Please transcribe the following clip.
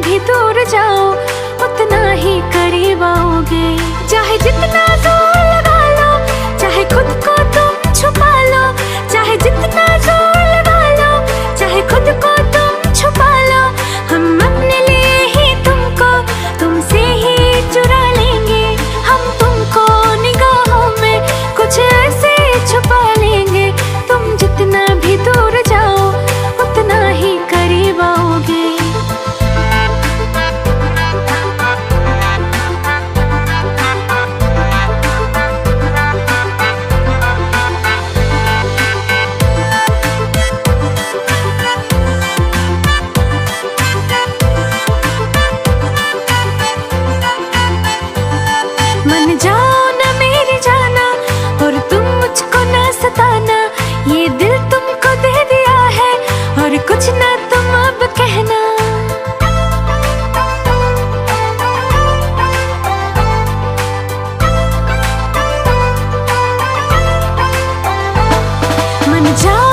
भी दूर जाओ उतना ही करीब आओगे। चाहे जितना जोर लगा लो, चाहे खुद को तुम छुपा लो, चाहे जितना जोर लगा लो, चाहे खुद को तुम छुपा लो, हम अपने लिए ही तुमको तुमसे ही चुरा लेंगे। हम तुमको निगाहों में कुछ ऐसे छुपा लेंगे, तुम जितना भी दूर जाओ उतना ही करीब आओगे। मन जाओ ना मेरी जाना और तुम मुझको ना सताना, ये दिल तुमको दे दिया है और कुछ ना तुम अब कहना। मन जाओ